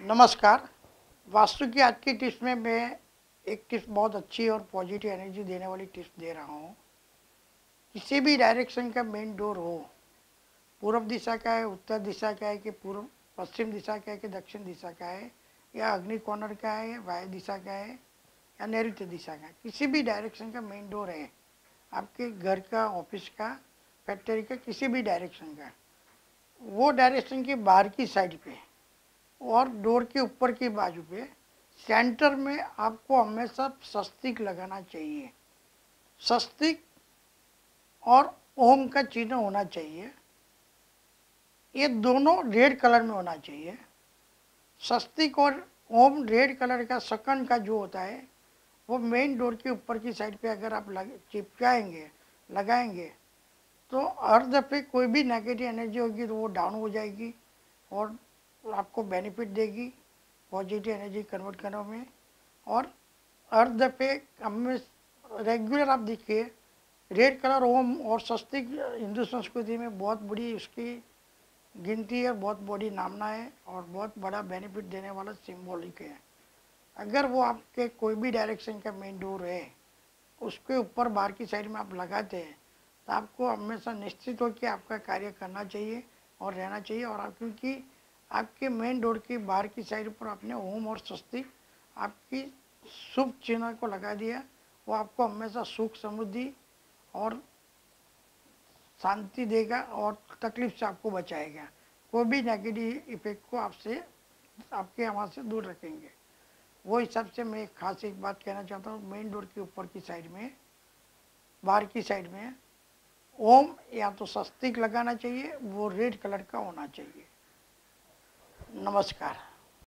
नमस्कार। वास्तु की आज की टिप्स में मैं एक टिप्स बहुत अच्छी और पॉजिटिव एनर्जी देने वाली टिप्स दे रहा हूँ। किसी भी डायरेक्शन का मेन डोर हो, पूर्व दिशा का है, उत्तर दिशा का है कि पूर्व पश्चिम दिशा का है कि दक्षिण दिशा का है, या अग्नि कोणर का है, या वायु दिशा का है, या नैऋत्य दिशा का, किसी भी डायरेक्शन का मेन डोर है, आपके घर का, ऑफिस का, फैक्ट्री का, किसी भी डायरेक्शन का, वो डायरेक्शन की बाहर की साइड पे और डोर के ऊपर की बाजू पे सेंटर में आपको हमेशा स्वस्तिक लगाना चाहिए। स्वस्तिक और ओम का चिन्ह होना चाहिए। ये दोनों रेड कलर में होना चाहिए। स्वस्तिक और ओम रेड कलर का सेकंड का जो होता है वो मेन डोर के ऊपर की साइड पे अगर आप चिपकाएंगे, लगाएंगे, तो हर दफे कोई भी नेगेटिव एनर्जी होगी तो वो डाउन हो जाएगी और आपको बेनिफिट देगी पॉजिटिव एनर्जी कन्वर्ट करने में। और हर दफे हमें रेगुलर आप देखिए, रेड कलर ओम और स्वस्तिक हिंदू संस्कृति में बहुत बड़ी उसकी गिनती है, बहुत बड़ी नामना है और बहुत बड़ा बेनिफिट देने वाला सिंबॉलिक है। अगर वो आपके कोई भी डायरेक्शन का मेन डोर है, उसके ऊपर बाहर की साइड में आप लगाते हैं, तो आपको हमेशा निश्चित हो कि आपका कार्य करना चाहिए और रहना चाहिए। और आप क्योंकि आपके मेन डोर की बाहर की साइड पर आपने ओम और स्वस्तिक आपकी शुभ चिन्ह को लगा दिया, वो आपको हमेशा सुख, समृद्धि और शांति देगा और तकलीफ से आपको बचाएगा। कोई भी नेगेटिव इफेक्ट को आपसे, आपके वहाँ से दूर रखेंगे। वो हिसाब से मैं खास एक बात कहना चाहता हूँ, मेन डोर के ऊपर की साइड में, बाहर की साइड में ओम या तो स्वस्तिक लगाना चाहिए, वो रेड कलर का होना चाहिए। नमस्कार।